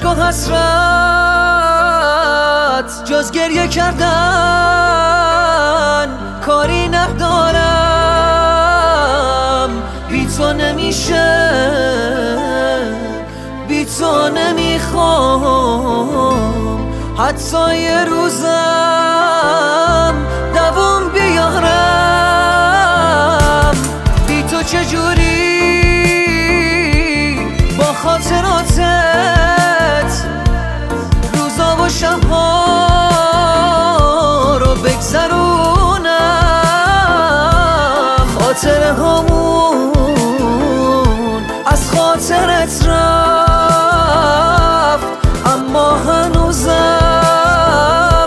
و حسرت جز گریه کردن کاری ندارم. بی تو نمیشه، بی تو نمیخوام حتی یه روزم دوام بیارم. بی تو چجوری با خاطراتت روزا و شبها رو بگذرونم. خاطره هامون از خاطرت رفت، اما هنوزم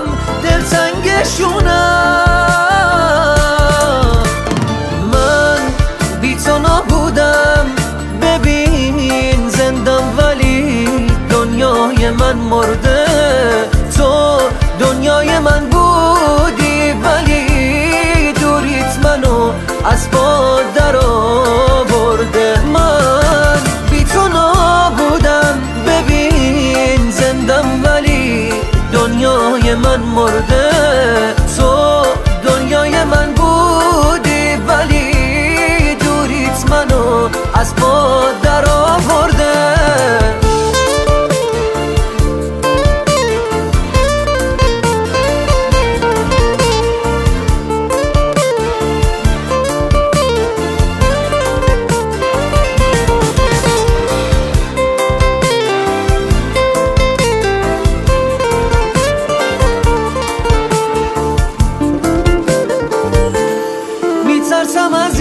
دلتنگشونم. من بی تو نبودم، ببین زندم ولی دنیای من مرده. تو دنیای من بودی ولی دوریت منو از باد در آورده. من بی تو نبودم، ببین زندم ولی دنیای من مرده. تو دنیای من بودی ولی دوریت منو از باد در آورده. میترسم از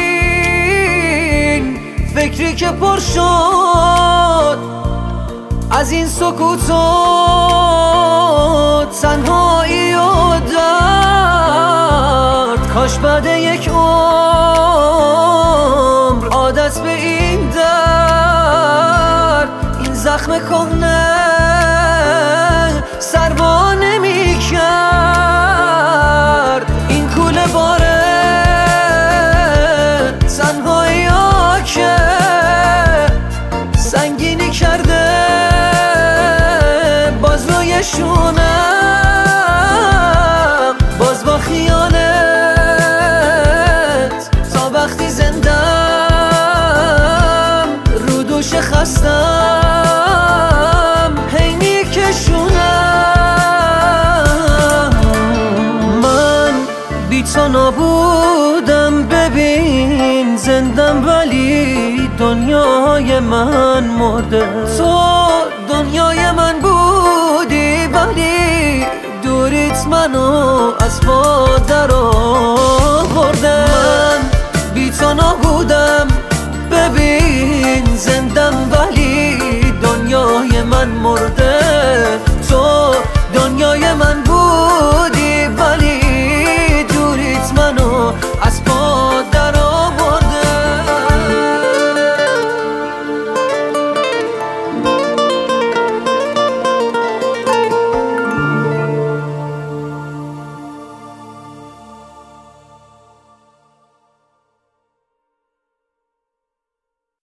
این فکری که پر شد، از این سکوت و تنهایی و درد. کاش بعد یک عمر عادت به این درد، این زخم کهنه سروا نمی کرد. این کوله باره تنهایی ها که سنگینی کرده باز روی شونم. باز با خیالت تا وقتی زندم رو دوش خستم هی میکشونم. من بی تو نبودم، ببین زندم ولی دنیای من مرده. تو دنیای من بودی ولی دوریت منو از باد در آورده. من بی تو نبودم، ببین زندم ولی دنیای من مرده. تو دنیای من بودی ولی دوریت منو از باد